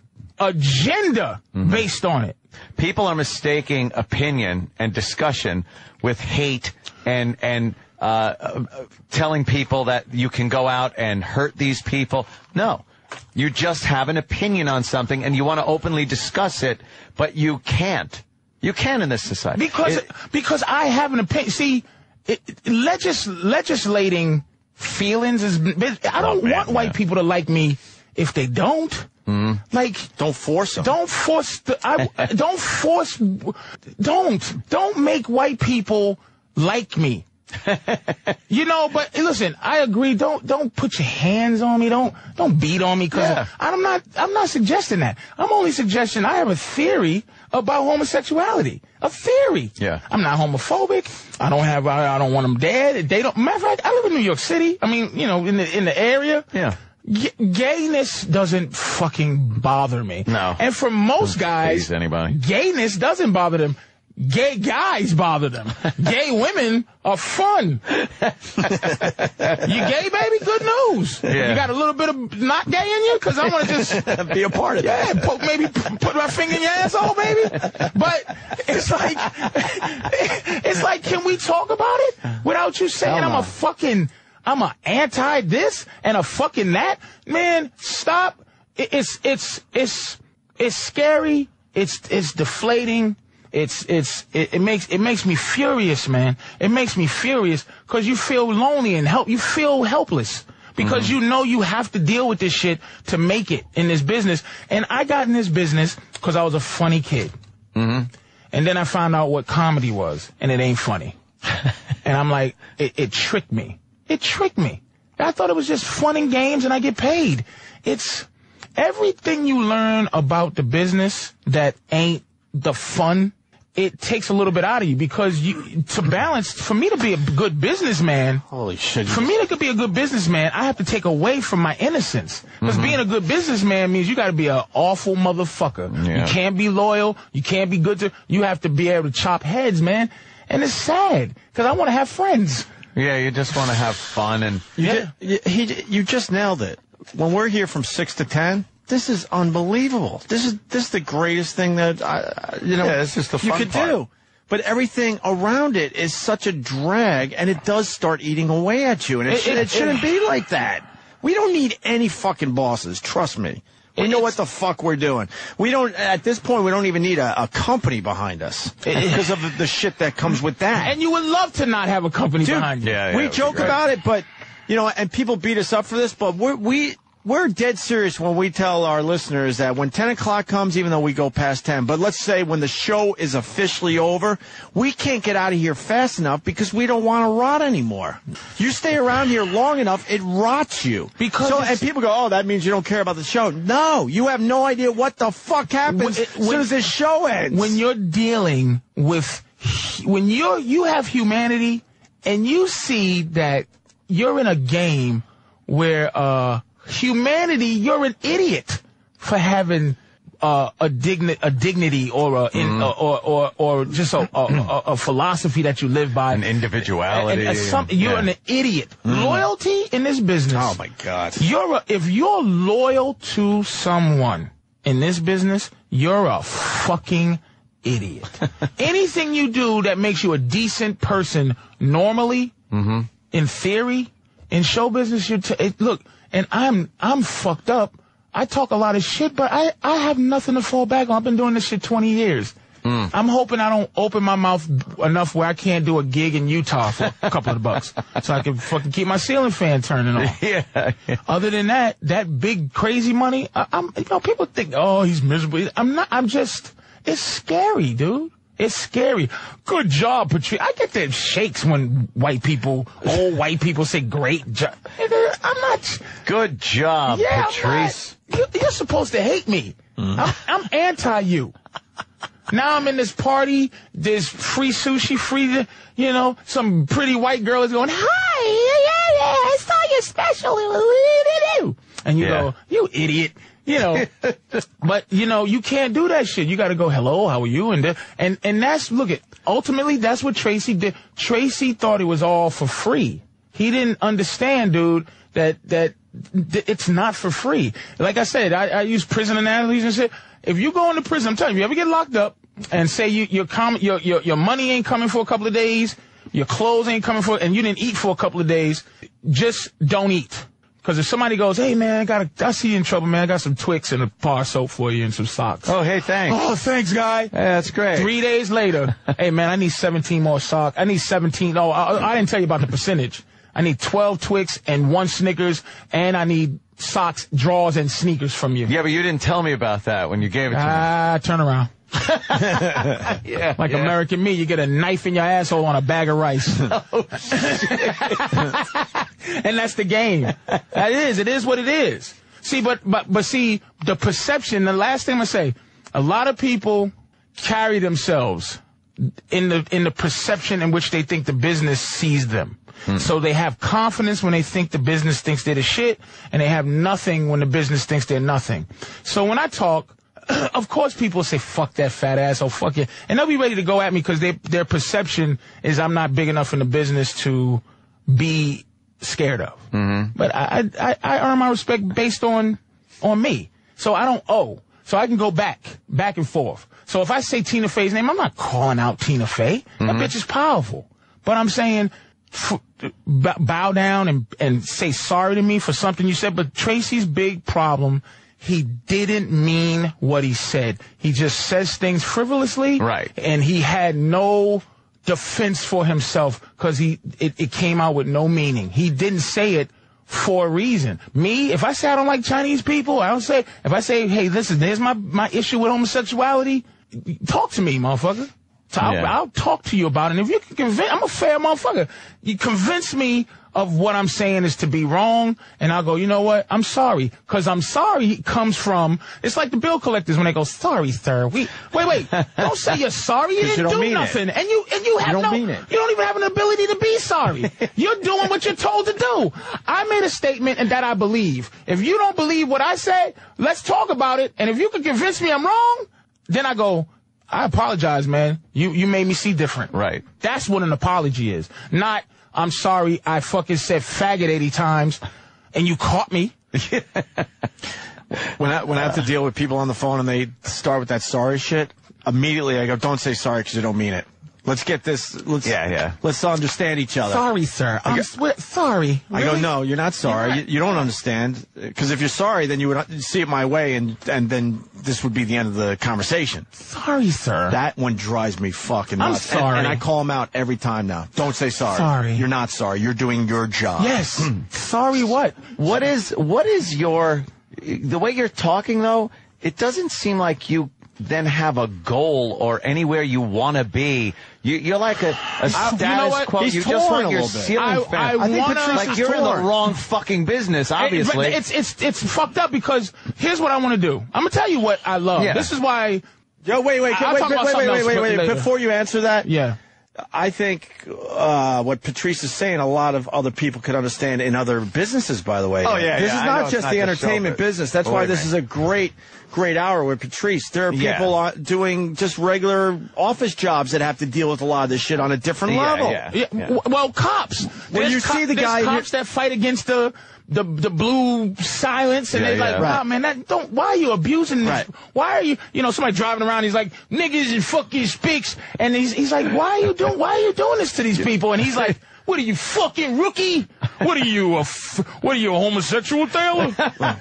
agenda Mm-hmm. based on it. People are mistaking opinion and discussion with hate and and uh, uh, telling people that you can go out and hurt these people. No. You just have an opinion on something and you want to openly discuss it, but you can't. You can in this society. Because It- because I have an opinion. See, it, it, legis, legislating feelings is. I don't Oh, man, want white yeah. people to like me if they don't. Mm-hmm. Like, Don't force them. don't force the. I, don't force. Don't don't make white people like me. You know, but listen, I agree. Don't don't put your hands on me. Don't don't beat on me because Yeah. I'm not I'm not suggesting that. I'm only suggesting I have a theory about homosexuality. A theory. Yeah. I'm not homophobic. I don't have. I, I don't want them dead. They don't. Matter of fact, I live in New York City. I mean, you know, in the in the area. Yeah. G- gayness doesn't fucking bother me. No. And for most guys, Please, anybody. gayness doesn't bother them. Gay guys bother them. Gay women are fun. You gay, baby? Good news. Yeah. You got a little bit of not gay in you? Because I want to just Be a part of that. yeah, poke, maybe p- put my finger in your asshole, baby. But it's like, it's like, can we talk about it without you saying Hell I'm no. a fucking, I'm a anti this and a fucking that? Man, stop. It, it's, it's, it's, it's scary. It's, it's deflating. It's, it's, it, it makes, it makes me furious, man. It makes me furious because you feel lonely and help, you feel helpless. Because you know you have to deal with this shit to make it in this business. And I got in this business because I was a funny kid. Mm-hmm. And then I found out what comedy was, and it ain't funny. And I'm like, it, it tricked me. It tricked me. I thought it was just fun and games, and I get paid. It's everything you learn about the business that ain't the fun. It takes a little bit out of you because you to balance. For me to be a good businessman, Holy shit. for me to be a good businessman, I have to take away from my innocence. Because being a good businessman means you got to be an awful motherfucker. Yeah. You can't be loyal. You can't be good to. You have to be able to chop heads, man. And it's sad because I want to have friends. Yeah, you just want to have fun and You, Yeah. ju- you, he, you just nailed it. When we're here from six to ten, this is unbelievable. This is this is the greatest thing that I, I- you know. Yeah, this is the you fun could part. do. But everything around it is such a drag, and it does start eating away at you. And it, It- sh- it- it shouldn't it- be like that. We don't need any fucking bosses. Trust me. We It- know it's- what the fuck we're doing. We don't. At this point, we don't even need a, a company behind us because of the, the shit that comes with that. And you would love to not have a company Dude, behind you. Yeah, yeah, we it would be joke great. about it, but you know, and people beat us up for this, but we're we we're dead serious when we tell our listeners that when ten o'clock comes, even though we go past ten, but let's say when the show is officially over, we can't get out of here fast enough because we don't want to rot anymore. You stay around here long enough, it rots you. Because so, it's- and people go, oh, that means you don't care about the show. No, you have no idea what the fuck happens When- as soon as this show ends. When you're dealing with, when you're, you have humanity and you see that you're in a game where, uh, humanity, you're an idiot for having uh, a digni- a dignity or a in, Mm. uh, or, or or just a, a, a, a philosophy that you live by. An individuality. And, and some, you're yeah. an idiot. Loyalty in this business. Oh my God. You're a, if you're loyal to someone in this business, you're a fucking idiot. Anything you do that makes you a decent person normally, Mm-hmm. in theory, in show business, you're t- it, look, and I'm I'm fucked up. I talk a lot of shit, but I, I have nothing to fall back on. I've been doing this shit twenty years. Mm. I'm hoping I don't open my mouth enough where I can't do a gig in Utah for a couple of bucks, so I can fucking keep my ceiling fan turning on. Yeah, yeah. Other than that, that big crazy money, I, I'm you know people think, oh, he's miserable. I'm not. I'm just. It's scary, dude. It's scary. Good job, Patrice. I get the shakes when white people, old white people say great job. I'm not. Good job, Yeah, Patrice. I'm not, you, you're supposed to hate me. Mm. I'm, I'm anti you. Now I'm in this party. There's free sushi, free, you know, some pretty white girl is going, hi, yeah, yeah, I saw your special. And you Yeah. go, you idiot. You know, but you know, you can't do that shit. You got to go, hello, how are you? And, and, and that's, look at, ultimately, that's what Tracy did. Tracy thought it was all for free. He didn't understand, dude, that, that th- it's not for free. Like I said, I, I use prison analogies and shit. If you go into prison, I'm telling you, if you ever get locked up and say you, your, com- your, your, your money ain't coming for a couple of days, your clothes ain't coming for, and you didn't eat for a couple of days, just don't eat. Because if somebody goes, hey, man, I got a, I see you in trouble, man. I got some Twix and a bar soap for you and some socks. Oh, hey, thanks. Oh, thanks, guy. Hey, that's great. Three days later, hey, man, I need seventeen more socks. I need seventeen. Oh, I, I didn't tell you about the percentage. I need twelve Twix and one Snickers, and I need socks, drawers, and sneakers from you. Yeah, but you didn't tell me about that when you gave it to Ah, turn around. me. Yeah, Like yeah. American Me, you get a knife in your asshole on a bag of rice. Oh, And that's the game. That is. It is what it is. See, but, but, but see, the perception, the last thing I'm going to say, a lot of people carry themselves in the, in the perception in which they think the business sees them. Hmm. So they have confidence when they think the business thinks they're the shit, and they have nothing when the business thinks they're nothing. So when I talk, of course people say, fuck that fat asshole, fuck it. And they'll be ready to go at me because they, their perception is I'm not big enough in the business to be scared of. Mm-hmm. But I, I, I earn my respect based on, on me. So I don't owe. So I can go back, back and forth. So if I say Tina Fey's name, I'm not calling out Tina Fey. Mm-hmm. That bitch is powerful. But I'm saying, f- b- bow down and, and say sorry to me for something you said. But Tracy's big problem, he didn't mean what he said. He just says things frivolously. Right. And he had no defense for himself because he it, it came out with no meaning. He didn't say it for a reason. Me, if I say I don't like Chinese people, I don't say, if I say, hey, listen, here's my, my issue with homosexuality, talk to me, motherfucker. So I'll, Yeah. I'll talk to you about it. And if you can convince, I'm a fair motherfucker. You convince me of what I'm saying is to be wrong, and I'll go, you know what? I'm sorry. Because I'm sorry comes from, it's like the bill collectors when they go, sorry, sir. We, wait, wait. Don't say you're sorry. You 'Cause you didn't don't do mean nothing. it. And you, and you have don't no, mean it. you don't even have an ability to be sorry. You're doing what you're told to do. I made a statement and that I believe. If you don't believe what I said, let's talk about it. And if you can convince me I'm wrong, then I go, I apologize, man. You, you made me see different. Right. That's what an apology is. Not, I'm sorry, I fucking said faggot eighty times and you caught me. When I when I have to deal with people on the phone and they start with that sorry shit, immediately I go, don't say sorry because you don't mean it. Let's get this. Let's Yeah, yeah. Let's understand each other. Sorry, sir. I'm go- swi- sorry. I go, Really? no, you're not sorry. You're You, not. you don't understand. Because if you're sorry, then you would see it my way, and and then this would be the end of the conversation. Sorry, sir. That one drives me fucking I'm nuts. And- sorry. And, I call him out every time now. Don't say sorry. Sorry. You're not sorry. You're doing your job. Yes. Sorry what? What is what is your the way you're talking though? It doesn't seem like you then have a goal or anywhere you want to be. You, you're like a, a status you know what? quo. He's you just torn want a your little bit. ceiling I- fan. I think wanna- Patrice like is you're in the torn. wrong fucking business. Obviously, It- it's it's it's fucked up because here's what I want to do. I'm gonna tell you what I love. Yeah. This is why. Yo, wait, wait, I'll wait, talk wait, about wait, something wait, else wait, wait. later. Before you answer that, Yeah. I think uh, what Patrice is saying, a lot of other people could understand in other businesses, by the way. Oh, yeah, This yeah, is I not know it's just not the the entertainment show, but- business. That's why Believe this me. is a great, great hour with Patrice. There are Yeah. people on, doing just regular office jobs that have to deal with a lot of this shit on a different Yeah, level. yeah. Yeah, w- well, cops. When There's you cop- see the there's guy- cops that fight against the the the blue silence, and Yeah, they're like, yeah. "Wow, Right. man, that don't. Why are you abusing this? Right. Why are you? You know, somebody driving around, he's like, niggas and fucking speaks, and he's he's like, why are you doing? Why are you doing this to these people? And he's like, what are you, fucking rookie? What are you, a f- what are you, a homosexual, Taylor?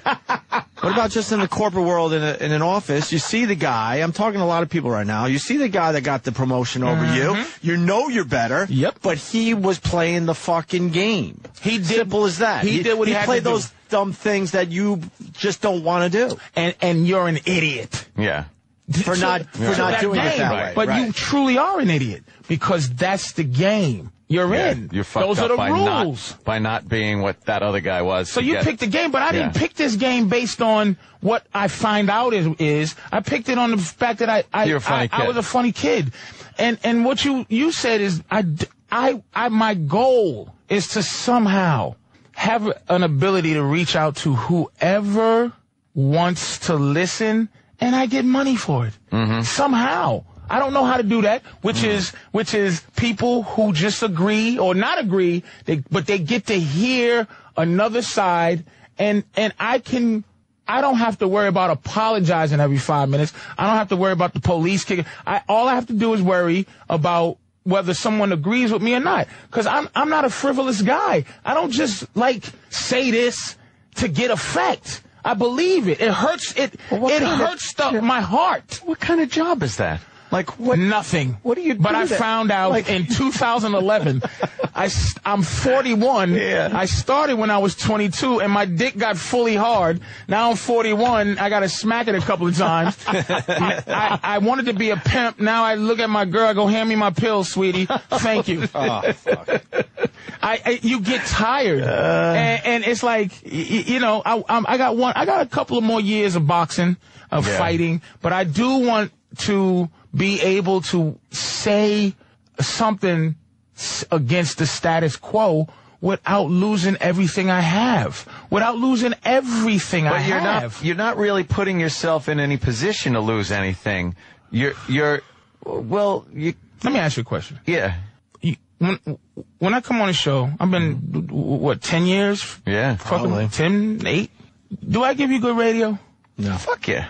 What about just in the corporate world in, a, in an office? You see the guy, I'm talking to a lot of people right now, you see the guy that got the promotion over you, you know you're better, Yep. but he was playing the fucking game. He did- Simple as that. he did what he had to played do. those dumb things that you just don't want to do. and and you're an idiot. Yeah. For To- not- for to not that doing it game. that way, But you right. truly are an idiot because that's the game you're Yeah, in. You're fucked Those up are the by rules. not by not being what that other guy was. So to you get- picked the game, but I didn't Yeah. pick this game based on what I find out is, is I picked it on the fact that I I, You're a funny I, I kid. was a funny kid, and and what you you said is I d- I I my goal is to somehow have an ability to reach out to whoever wants to listen, and I get money for it Mm-hmm. somehow. I don't know how to do that, which Mm. is which is people who just agree or not agree, they, but they get to hear another side, and and I can. I don't have to worry about apologizing every five minutes. I don't have to worry about the police kicking. I all I have to do is worry about whether someone agrees with me or not. Because I'm I'm not a frivolous guy. I don't just like say this to get effect. I believe it. It hurts. It Well, what it kind of- hurts the, my heart. What kind of job is that? Like what? Nothing. What do you But do I that- found out like- in two thousand eleven. I s- I'm forty-one. Yeah. I started when I was twenty-two, and my dick got fully hard. Now I'm forty-one. I got to smack it a couple of times. I, I wanted to be a pimp. Now I look at my girl. I go, hand me my pills, sweetie. Thank you. Oh, fuck. I, I you get tired, and, and it's like y- y- you know I I'm, I got one I got a couple of more years of boxing, of Yeah. fighting, but I do want to be able to say something s- against the status quo without losing everything I have, without losing everything I But you're have. not you're not really putting yourself in any position to lose anything. You're you're well you Let me ask you a question. yeah You, when when I come on the show, I've been what ten years, yeah fucking ten, eight. Do I give you good radio? No. fuck yeah.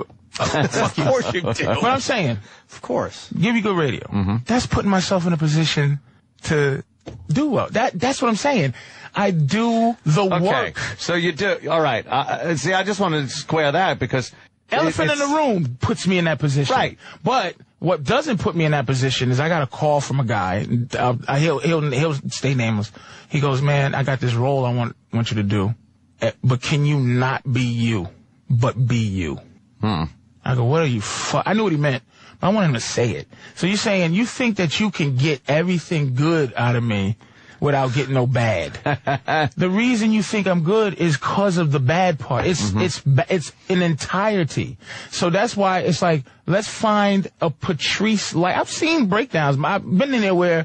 Of course you do. What I'm saying. Of course. Give you good radio. Mm-hmm. That's putting myself in a position to do well. That that's what I'm saying. I do the Okay, work. so you do all right. Uh, see, I just wanted to square that because Elephant it- in the it's- room puts me in that position. Right. But what doesn't put me in that position is I got a call from a guy. And, uh, I, he'll he'll he'll stay nameless. He goes, man, I got this role I want want you to do, eh, but can you not be you, but be you? Hmm. I go, what are you? Fu-? I knew what he meant, but I want him to say it. So you're saying you think that you can get everything good out of me without getting no bad? The reason you think I'm good is because of the bad part. It's Mm-hmm. it's ba- it's an entirety. So that's why it's like let's find a Patrice. Like I've seen breakdowns. I've been in there where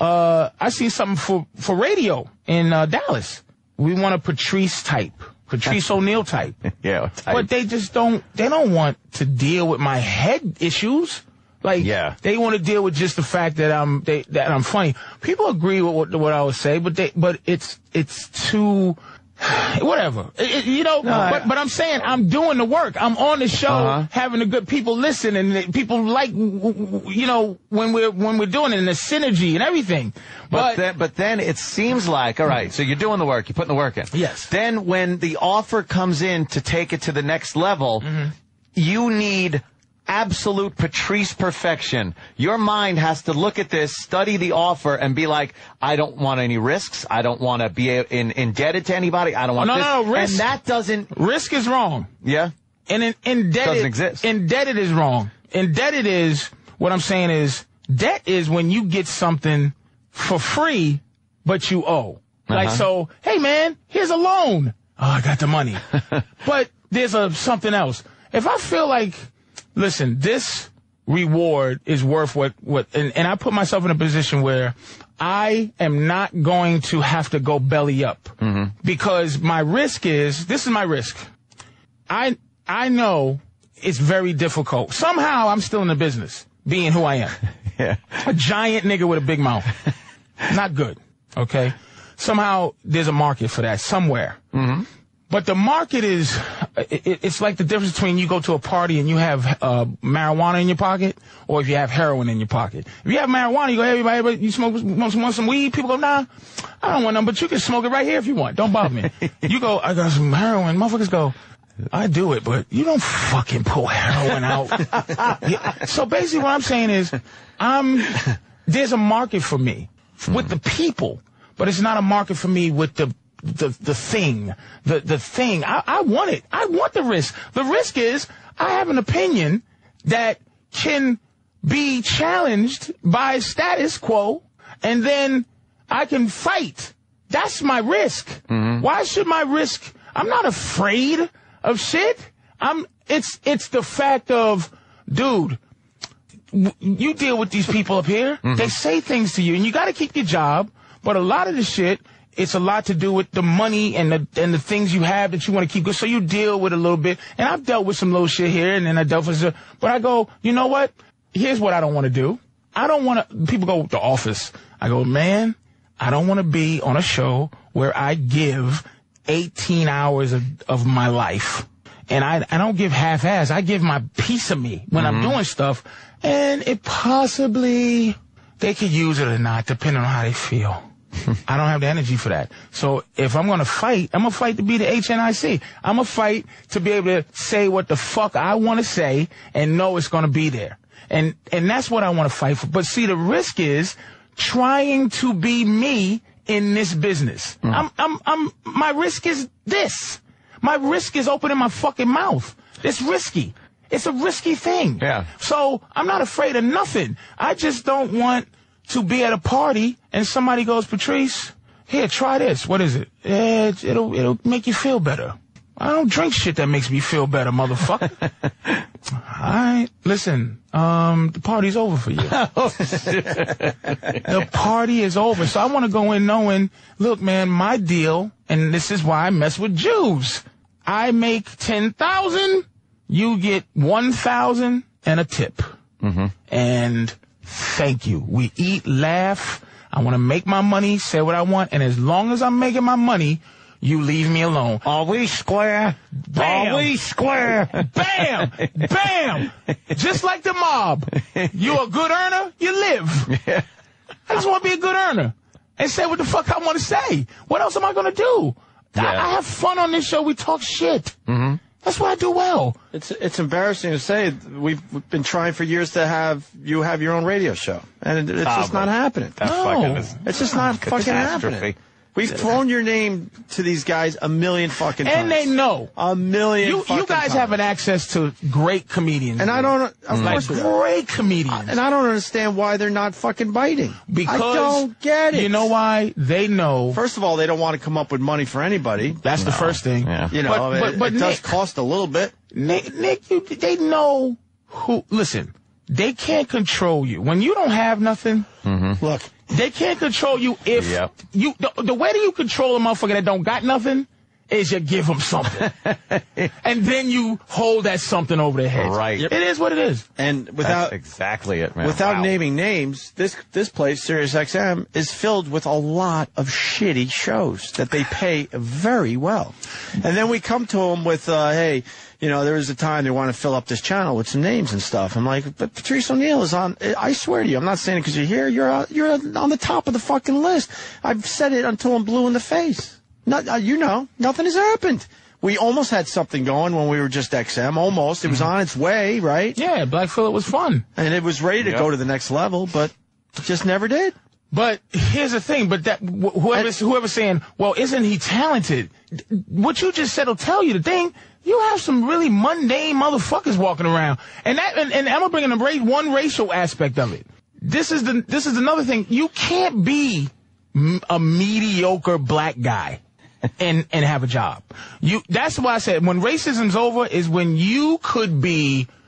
uh I see something for for radio in uh, Dallas. We want a Patrice type. Patrice O'Neal type. Yeah, type. But they just don't, they don't want to deal with my head issues. Like, Yeah. they want to deal with just the fact that I'm, they, that I'm funny. People agree with what, what I would say, but they, but it's, it's too, whatever. It- it- you know, I- but, but I'm saying I'm doing the work. I'm on the show, Uh-huh. having the good people listen, and the people like, you know, when we're, when we're doing it, and the synergy and everything. But But, then, but then it seems like, all right, so you're doing the work, you're putting the work in. Yes. Then when the offer comes in to take it to the next level, Mm-hmm. you need absolute Patrice perfection. Your mind has to look at this, study the offer, and be like, I don't want any risks. I don't want to be in, indebted to anybody. I don't want no, this. no, no, risk- And that doesn't, risk is wrong. yeah? And in, indebted Doesn't exist. Indebted is wrong. Indebted is what I'm saying is debt is when you get something for free, but you owe. Like Uh-huh. so, hey man, here's a loan. Oh, I got the money, but there's a something else. If I feel like, listen, this reward is worth what, what, and, and I put myself in a position where I am not going to have to go belly up mm-hmm. because my risk is, this is my risk. I, I know it's very difficult. Somehow I'm still in the business, being who I am. Yeah. A giant nigga with a big mouth. Not good. Okay. Somehow there's a market for that somewhere. Mm-hmm. But the market is, it, it's like the difference between you go to a party and you have uh, marijuana in your pocket, or if you have heroin in your pocket. If you have marijuana, you go, hey, everybody, you smoke, want some, want some weed? People go, nah, I don't want none, but you can smoke it right here if you want. Don't bother me. You go, I got some heroin. Motherfuckers go, I do it, but you don't fucking pull heroin out. Yeah. So basically what I'm saying is, I'm, there's a market for me with the people, but it's not a market for me with the The the thing, the the thing. I, I want it. I want the risk. The risk is I have an opinion that can be challenged by status quo, and then I can fight. That's my risk. Mm-hmm. Why should my risk? I'm not afraid of shit. I'm. It's it's the fact of, dude, w- you deal with these people up here. Mm-hmm. They say things to you, and you got to keep your job. But a lot of the shit, it's a lot to do with the money and the and the things you have that you want to keep good. So you deal with a little bit. And I've dealt with some little shit here, and then I dealt with some. But I go, you know what? Here's what I don't want to do. I don't want to. People go, The Office. I go, man, I don't want to be on a show where I give eighteen hours of, of my life. And I, I don't give half-ass. I give my piece of me when mm-hmm. I'm doing stuff. And it possibly, they could use it or not, depending on how they feel. I don't have the energy for that. So if I'm going to fight, I'm going to fight to be the H N I C. I'm going to fight to be able to say what the fuck I want to say and know it's going to be there. And and that's what I want to fight for. But see, the risk is trying to be me in this business. Mm. I'm, I'm, I'm, my risk is this. My risk is opening my fucking mouth. It's risky. It's a risky thing. Yeah. So I'm not afraid of nothing. I just don't want to be at a party and somebody goes, Patrice, here, try this. What is it? Eh, it'll, it'll make you feel better. I don't drink shit that makes me feel better, motherfucker. All right, listen, um, the party's over for you. The party is over. So I want to go in knowing, look, man, my deal, and this is why I mess with Jews. I make ten thousand, you get one thousand and a tip. Mm-hmm. And thank you. We eat, laugh. I want to make my money, say what I want, and as long as I'm making my money, you leave me alone. Are we square? Bam. Are we square? Bam! Bam! Just like the mob. You a good earner, you live. Yeah. I just want to be a good earner and say what the fuck I want to say. What else am I going to do? Yeah. I, I have fun on this show. We talk shit. Mm-hmm. That's why I do well. It's it's embarrassing to say. We've been trying for years to have you have your own radio show, and it, it's oh, just not happening. That's no. fucking, it's just not fucking happening. We've thrown your name to these guys a million fucking times. And they know. A million you, fucking You guys times. have an access to great comedians. And I don't, of like course, great comedians. And I don't understand why they're not fucking biting. Because I don't get it. You know why? They know. First of all, they don't want to come up with money for anybody. That's no. the first thing. Yeah. You know, but, it, but, but it Nick, does cost a little bit. Nick, Nick you, they know who, listen, they can't control you. When you don't have nothing, mm-hmm. look. They can't control you if yep. you, the, the way that you control a motherfucker that don't got nothing is you give them something. And then you hold that something over their head. Right. Yep. It is what it is. And without, That's exactly it, man. Without wow. naming names, this, this place, Sirius X M, is filled with a lot of shitty shows that they pay very well. And then we come to them with, uh, hey, you know, there was a time they want to fill up this channel with some names and stuff. I'm like, but Patrice O'Neal is on, I swear to you, I'm not saying it because you're here, you're, uh, you're on the top of the fucking list. I've said it until I'm blue in the face. Not, uh, you know, nothing has happened. We almost had something going when we were just X M, almost. It was on its way, right? Yeah, Black Phillip was fun. And it was ready to yep. go to the next level, but just never did. But here's the thing, but that wh- whoever's, whoever's saying, well, isn't he talented? What you just said will tell you the thing. You have some really mundane motherfuckers walking around. And that, and, and I'm gonna bring in a ra- one racial aspect of it. This is the, this is another thing. You can't be m- a mediocre black guy and, and have a job. You, that's why I said when racism's over is when you could be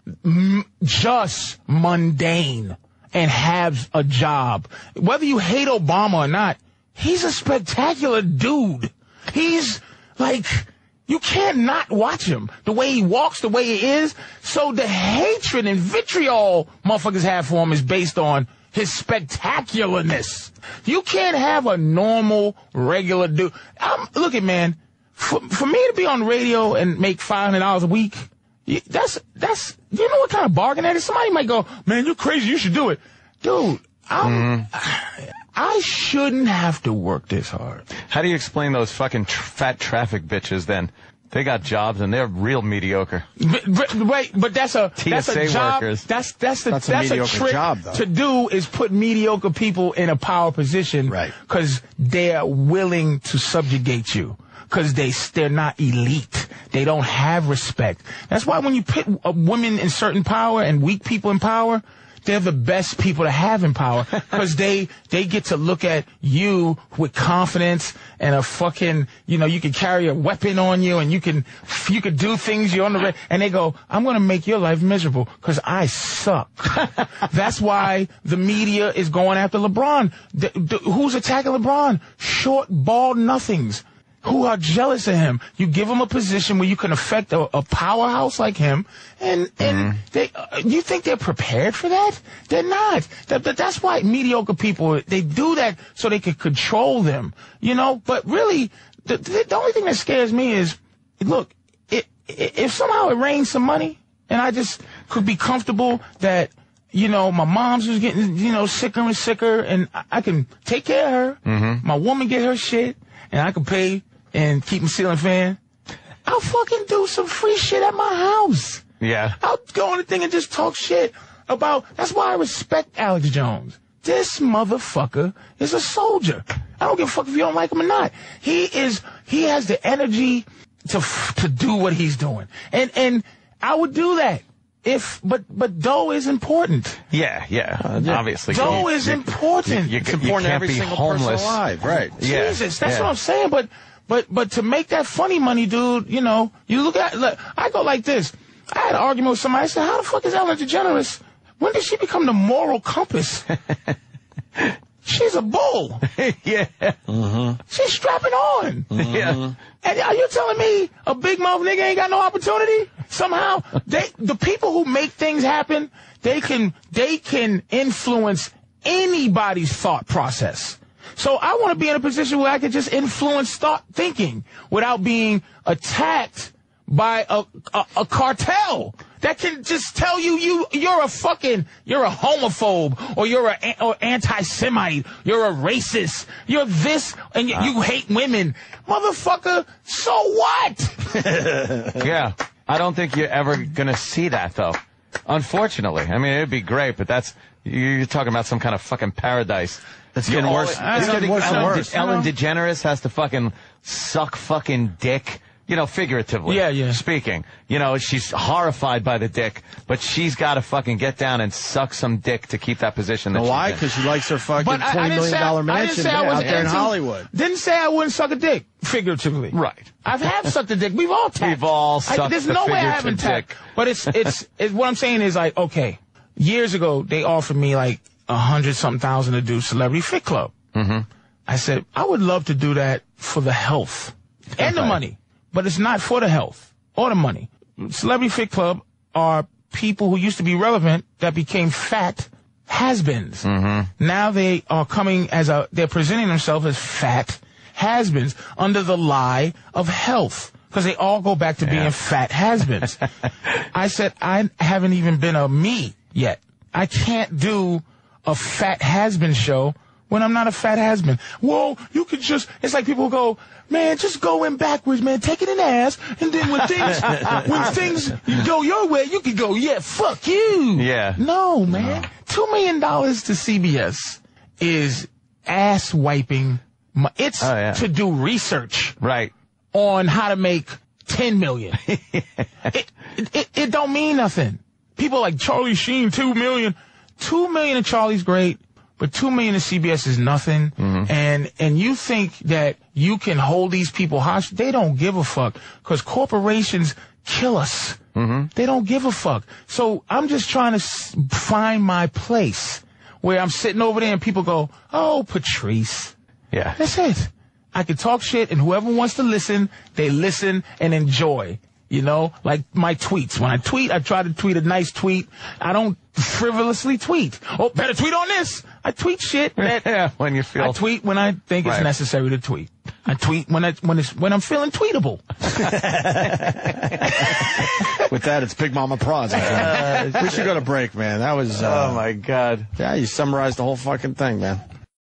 m- just mundane and have a job. Whether you hate Obama or not, he's a spectacular dude. He's like, you can't not watch him. The way he walks, the way he is. So the hatred and vitriol motherfuckers have for him is based on his spectacularness. You can't have a normal, regular dude. I'm, look at, man, for, for me to be on the radio and make five hundred dollars a week, that's, that's, you know what kind of bargain that is? Somebody might go, man, you're crazy, you should do it. Dude, I'm, mm. I shouldn't have to work this hard. How do you explain those fucking tr- fat traffic bitches then? They got jobs and they're real mediocre. But, but, wait, but that's a T S A that's a job. Workers. That's that's the, that's, that's a, a trick job, though. to do is put mediocre people in a power position, right? Because they're willing to subjugate you. Because they they're not elite. They don't have respect. That's why when you put uh, women in certain power and weak people in power, they're the best people to have in power because they, they get to look at you with confidence and a fucking, you know, you can carry a weapon on you and you can, you can do things you're on the red and they go, I'm going to make your life miserable because I suck. That's why the media is going after LeBron. The, the, who's attacking LeBron? Short, bald nothings who are jealous of him. You give him a position where you can affect a, a powerhouse like him, and and mm. they, uh, you think they're prepared for that? They're not. That, that, that's why mediocre people, they do that so they can control them, you know? But really, the, the, the only thing that scares me is, look, it, it, if somehow it rains some money, and I just could be comfortable that, you know, my mom's was getting, you know, sicker and sicker, and I, I can take care of her, mm-hmm. my woman get her shit, and I can pay and keep my ceiling fan, I'll fucking do some free shit at my house. Yeah. I'll go on the thing and just talk shit about, that's why I respect Alex Jones. This motherfucker is a soldier. I don't give a fuck if you don't like him or not. He is, he has the energy to, to do what he's doing. And, and I would do that. If, but, but dough is important. Yeah, yeah, uh, obviously. Dough you, is you, important. You, you, it's important you to every be single homeless. person alive, right? Yeah, Jesus, that's yeah. what I'm saying. But, but, but to make that funny money, dude, you know, you look at, look, I go like this. I had an argument with somebody. I said, how the fuck is Ellen DeGeneres? When did she become the moral compass? She's a bull. Yeah. Mm-hmm. She's strapping on. Mm-hmm. Yeah. And are you telling me a big mouth nigga ain't got no opportunity? Somehow, they, the people who make things happen, they can, they can influence anybody's thought process. So I want to be in a position where I can just influence thought thinking without being attacked by a, a, a cartel that can just tell you, you, you're a fucking, you're a homophobe, or you're a, or anti-Semite, you're a racist, you're this, and you, uh. you hate women. Motherfucker, so what? Yeah. I don't think you're ever gonna see that, though. Unfortunately. I mean, it'd be great, but that's, you're talking about some kind of fucking paradise. It's getting You're worse. Always, It's getting worse and Ellen, worse. De, Ellen DeGeneres has to fucking suck fucking dick. You know, figuratively yeah, yeah. speaking. You know, she's horrified by the dick, but she's got to fucking get down and suck some dick to keep that position. That well, why? She's in. Because she likes her fucking But I- I twenty didn't million say I- dollar I didn't mansion say I out was there in anti- Hollywood. Didn't say I wouldn't suck a dick, figuratively. Right. I've have sucked a dick. We've all tapped. We've all sucked I, There's the no way I figurative haven't tapped. dick. But it's, it's, it's, what I'm saying is like, okay, years ago, they offered me like a hundred something thousand to do Celebrity Fit Club. Mm-hmm. I said, I would love to do that for the health and the money, but it's not for the health or the money. Celebrity Fit Club are people who used to be relevant that became fat has-beens. Mm-hmm. Now they are coming as a, they're presenting themselves as fat has-beens under the lie of health. Because they all go back to yeah. being fat has-beens. I said, I haven't even been a me yet. I can't do a fat has-been show when I'm not a fat has-been. Well, you could just, it's like people go, man, just go in backwards, man, take it in the ass, and then when things, when things go your way, you can go, yeah, fuck you. Yeah. No, man. No. Two million dollars to C B S is ass wiping. It's oh, yeah. to do research. Right. On how to make ten million. it, it, it, it don't mean nothing. People like Charlie Sheen, two million. Two million to Charlie's great, but two million to C B S is nothing. Mm-hmm. And, and you think that you can hold these people hostage? They don't give a fuck. Cause corporations kill us. Mm-hmm. They don't give a fuck. So I'm just trying to s- find my place where I'm sitting over there and people go, oh, Patrice. Yeah. That's it. I can talk shit, and whoever wants to listen, they listen and enjoy. You know, like my tweets. When I tweet, I try to tweet a nice tweet. I don't frivolously tweet. Oh, better tweet on this. I tweet shit that Yeah, when you feel. I tweet when I think it's Right. necessary to tweet. I tweet when I, when it's when I'm feeling tweetable. With that, it's Big Mama Prods. We should go to break, man. That was. Uh, Oh my God. Yeah, you summarized the whole fucking thing, man.